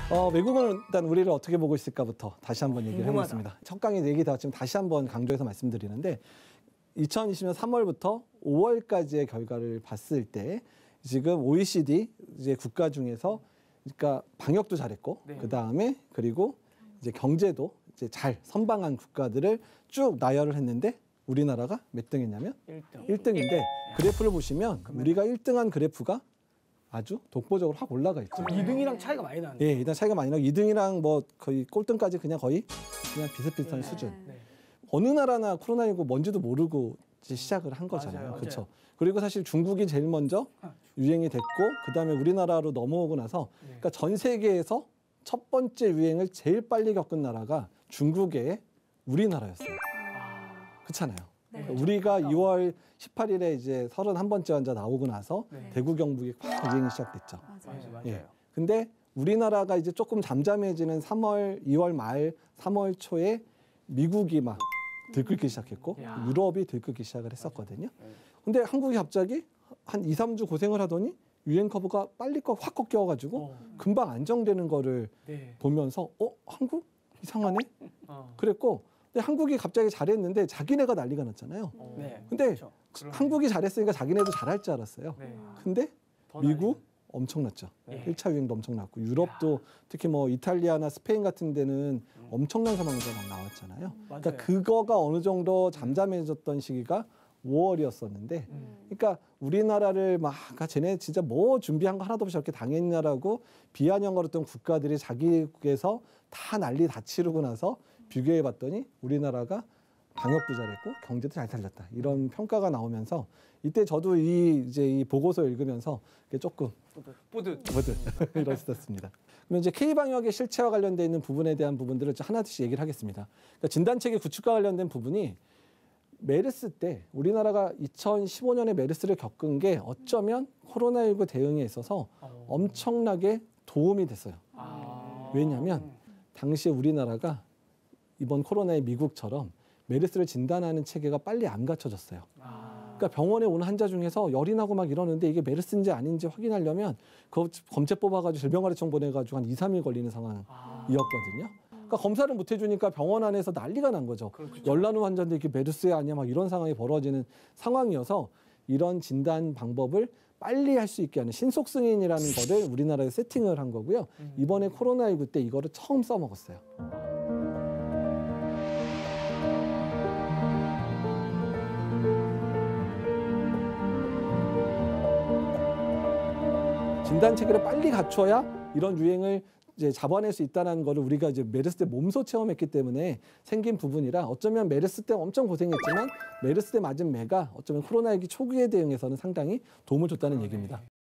외국은 일단 우리를 어떻게 보고 있을까부터 다시 한번 얘기를 해보겠습니다. 첫 강의 얘기 다 지금 다시 한번 강조해서 말씀드리는데 2020년 3월부터 5월까지의 결과를 봤을 때 지금 OECD 이제 국가 중에서 그러니까 방역도 잘했고 그 다음에 그리고 이제 경제도 이제 잘 선방한 국가들을 쭉 나열을 했는데 우리나라가 몇 등했냐면 1등인데 그래프를 보시면 우리가 1등한 그래프가 아주 독보적으로 확 올라가 있죠. 2등이랑 차이가 많이 나네요. 예, 일단 차이가 많이 나고 2등이랑 뭐 거의 꼴등까지 그냥 거의 그냥 비슷비슷한 수준. 어느 나라나 코로나19 뭔지도 모르고 이제 시작을 한 거잖아요. 그렇죠. 그리고 사실 중국이 제일 먼저 유행이 됐고 그다음에 우리나라로 넘어오고 나서 그러니까 전 세계에서 첫 번째 유행을 제일 빨리 겪은 나라가 중국의 우리나라였어요. 그렇잖아요. 우리가 2월 18일에 이제 31번째 환자 나오고 나서 대구 경북이 확 유행이 시작됐죠. 맞아요. 예. 근데 우리나라가 이제 조금 잠잠해지는 2월 말, 3월 초에 미국이 막 들끓기 시작했고 유럽이 들끓기 시작을 했었거든요. 근데 한국이 갑자기 한 2, 3주 고생을 하더니 유행 커브가 빨리 확 꺾여가지고 금방 안정되는 거를 보면서 한국 이상하네? 그랬고 근데 한국이 갑자기 잘했는데 자기네가 난리가 났잖아요. 근데 그렇죠. 한국이 잘했으니까 자기네도 잘할 줄 알았어요. 근데 미국 엄청났죠. 1차 유행도 엄청났고 유럽도 특히 뭐 이탈리아나 스페인 같은 데는 엄청난 사망자가 나왔잖아요. 그러니까 그거가 어느 정도 잠잠해졌던 시기가 5월이었었는데 그러니까 우리나라를 막 쟤네 진짜 뭐 준비한 거 하나도 없이 저렇게 당했냐라고 비아냥거렸던 국가들이 자기국에서 다 난리 다 치르고 나서 비교해 봤더니 우리나라가 방역도 잘했고 경제도 잘 살렸다. 이런 평가가 나오면서 이때 저도 이 보고서 읽으면서 조금 뿌듯 이랬었습니다. 그럼 이제 K-방역의 실체와 관련돼 있는 부분에 대한 부분들을 하나씩 얘기를 하겠습니다. 그러니까 진단체계 구축과 관련된 부분이 메르스 때 우리나라가 2015년에 메르스를 겪은 게 어쩌면 코로나19 대응에 있어서 엄청나게 도움이 됐어요. 왜냐하면 당시에 우리나라가 이번 코로나의 미국처럼 메르스를 진단하는 체계가 빨리 안 갖춰졌어요. 그러니까 병원에 오는 환자 중에서 열이 나고 막 이러는데 이게 메르스인지 아닌지 확인하려면 그거 검체 뽑아가지고 질병관리청 보내가지고 한 2, 3일 걸리는 상황이었거든요. 그러니까 검사를 못 해주니까 병원 안에서 난리가 난 거죠. 열 나는 환자인데 이게 메르스야 아니야 막 이런 상황이 벌어지는 상황이어서 이런 진단 방법을 빨리 할 수 있게 하는 신속 승인이라는 거를 우리나라에 세팅을 한 거고요. 이번에 코로나19 때 이거를 처음 써먹었어요. 진단 체계를 빨리 갖춰야 이런 유행을 이제 잡아낼 수 있다는 거를 우리가 이제 메르스 때 몸소 체험했기 때문에 생긴 부분이라 어쩌면 메르스 때 엄청 고생했지만 메르스 때 맞은 매가 어쩌면 코로나19 초기에 대응해서는 상당히 도움을 줬다는 얘기입니다.